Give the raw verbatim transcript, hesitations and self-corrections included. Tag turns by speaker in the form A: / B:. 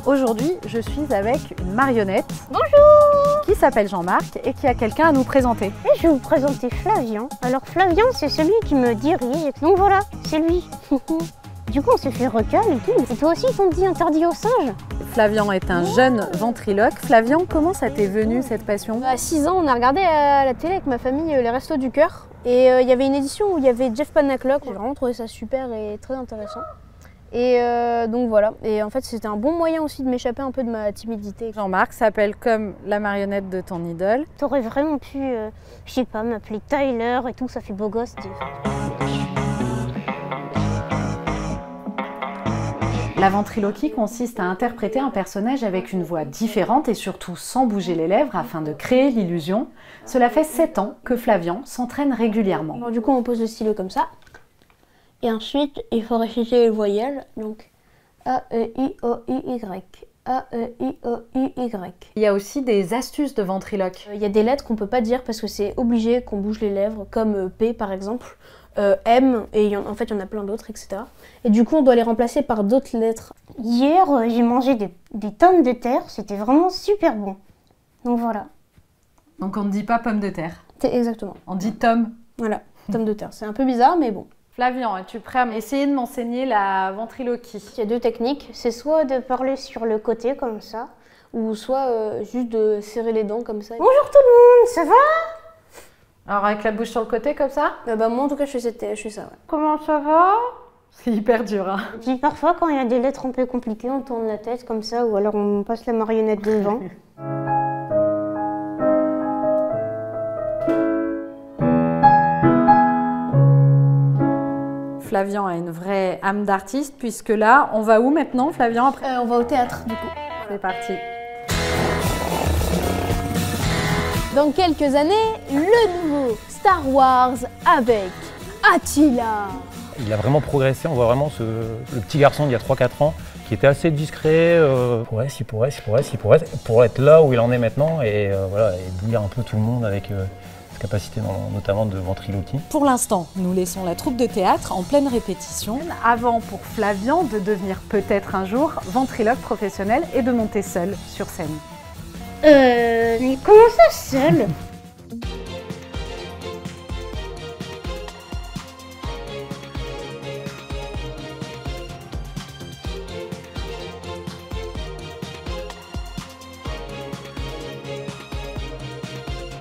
A: Aujourd'hui, je suis avec une marionnette.
B: Bonjour!
A: Qui s'appelle Jean-Marc et qui a quelqu'un à nous présenter.
B: Et je vais vous présenter Flavian. Alors Flavian, c'est celui qui me dirige. Donc voilà, c'est lui. Du coup, on s'est fait recal et tout. Et toi aussi, ton dit interdit aux singes?
A: Flavian est un jeune ventriloque. Flavian, comment ça t'est venu cette passion?
C: À six ans, on a regardé à la télé avec ma famille les Restos du Cœur. Et il euh, y avait une édition où il y avait Jeff Panaclock. J'ai vraiment trouvé ça super et très intéressant. Et euh, donc voilà. Et en fait, c'était un bon moyen aussi de m'échapper un peu de ma timidité.
A: Jean-Marc s'appelle comme la marionnette de ton idole.
B: T'aurais vraiment pu, euh, je sais pas, m'appeler Tyler et tout, ça fait beau gosse.
A: La ventriloquie consiste à interpréter un personnage avec une voix différente et surtout sans bouger les lèvres afin de créer l'illusion. Cela fait sept ans que Flavian s'entraîne régulièrement.
C: Alors, du coup, on pose le stylo comme ça. Et ensuite, il faut réciter les voyelles. Donc A, E, I, O, U, Y. A, E, I, O, U, Y.
A: Il y a aussi des astuces de ventriloque.
C: Il y a des lettres qu'on peut pas dire parce que c'est obligé qu'on bouge les lèvres, comme P par exemple. Euh, M, et y en, en fait il y en a plein d'autres, et cetera. Et du coup on doit les remplacer par d'autres lettres.
B: Hier euh, j'ai mangé des, des tonnes de terre, c'était vraiment super bon. Donc voilà.
A: Donc on ne dit pas pomme de terre.
C: C'est exactement.
A: On dit tome.
C: Voilà, tome de terre. C'est un peu bizarre mais bon.
A: Flavian, es-tu prêt à essayer de m'enseigner la ventriloquie?
C: Il y a deux techniques, c'est soit de parler sur le côté comme ça, ou soit euh, juste de serrer les dents comme ça.
B: Bonjour tout le monde, ça va?
A: Alors avec la bouche sur le côté comme ça?
C: euh, bah, Moi en tout cas je fais, cette, je fais ça. Ouais.
A: Comment ça va? C'est hyper dur hein.
B: Puis parfois quand il y a des lettres un peu compliquées, on tourne la tête comme ça ou alors on passe la marionnette devant.
A: Flavian a une vraie âme d'artiste puisque là, on va où maintenant Flavian après
C: euh, On va au théâtre du coup.
A: C'est parti.
C: Dans quelques années, le nouveau Star Wars avec Attila.
D: Il a vraiment progressé, on voit vraiment ce, le petit garçon d'il y a trois quatre ans qui était assez discret, euh, pourrait, s'il pourrait, s'il pourrait, s'il pourrait, pour être là où il en est maintenant et euh, voilà, et bouillir un peu tout le monde avec euh, ses capacités dans, notamment de ventriloquie.
A: Pour l'instant, nous laissons la troupe de théâtre en pleine répétition avant pour Flavian de devenir peut-être un jour ventriloque professionnel et de monter seul sur scène.
B: Euh, mais comment ça seul?